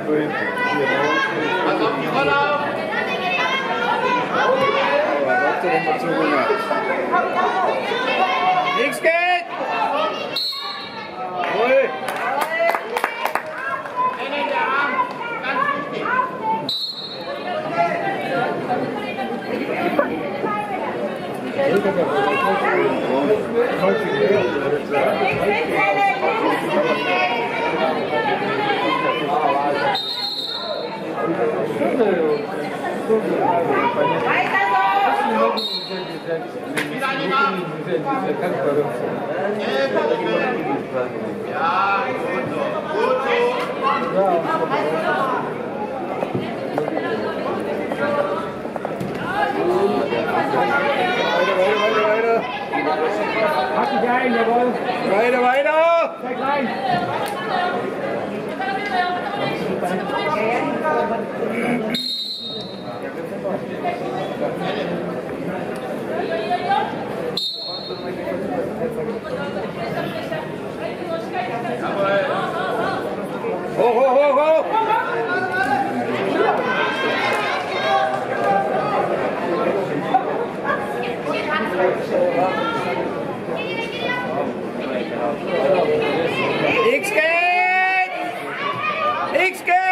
Nichts geht! Ruhig! Weiter, weiter! Sehr klein! Hoch, hoch, hoch, hoch! X geht! X geht!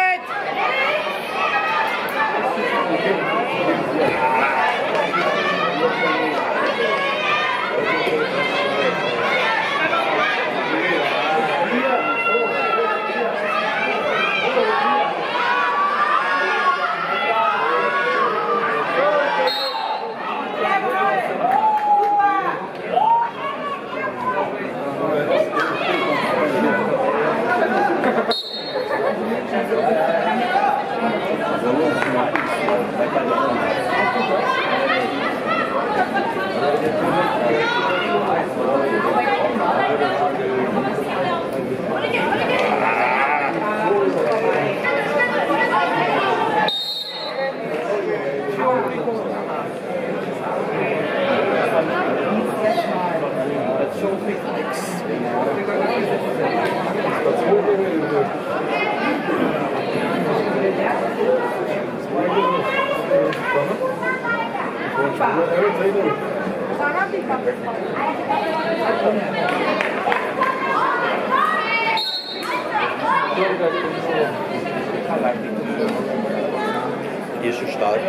Hier ist schon stark.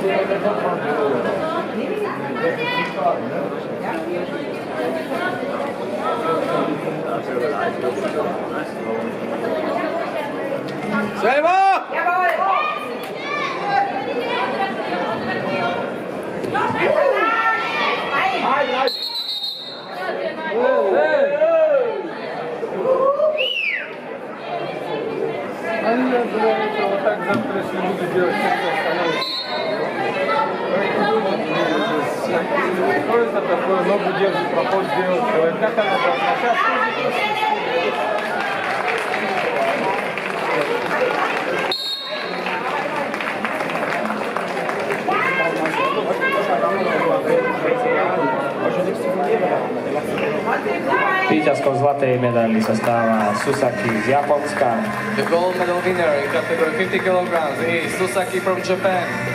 Selber! Jawohl! Так завтра, если буду делать, что такое, ногу держит, проход сделать, как она сейчас. Víťazkou zlatej medaily sa stáva Susaki z Japonska. The gold medal winner in category 50 kg is Susaki from Japan.